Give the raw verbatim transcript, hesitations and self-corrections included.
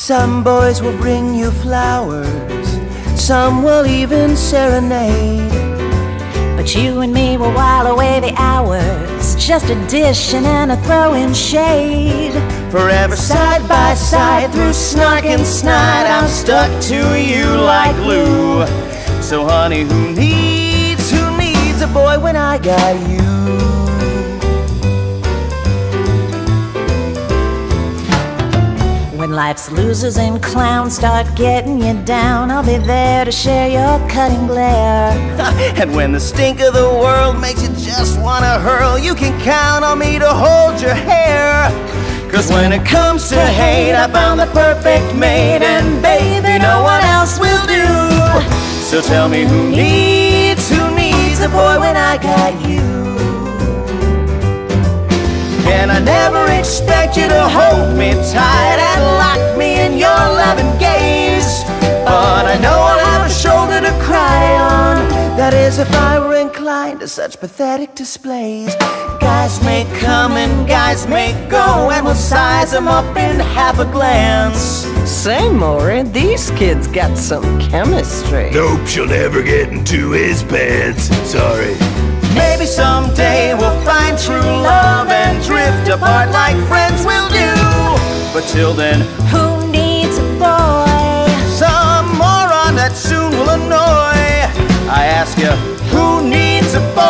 Some boys will bring you flowers, some will even serenade. But you and me will while away the hours, just a dishing and a throwing shade. Forever side by side through snark and snide, I'm stuck to you like glue. So honey, who needs, who needs a boy when I got you? When life's losers and clowns start getting you down, I'll be there to share your cutting glare. And when the stink of the world makes you just wanna hurl, you can count on me to hold your hair. Cause when it comes to hate, I found the perfect mate, and baby, no one else will do. So tell me who needs, who needs a boy when I got you? And I never expect you to hold me tight and lock me in your loving gaze, but I know I'll have a shoulder to cry on. That is if I were inclined to such pathetic displays. Guys may come and guys may go, and we'll size them up in half a glance. Say, Maury, these kids got some chemistry. Nope, she'll never get into his pants. Sorry. Maybe someday we'll find true love and drift apart like friends will do. But till then, Who needs a boy? some moron that soon will annoy. I ask you, who needs a boy?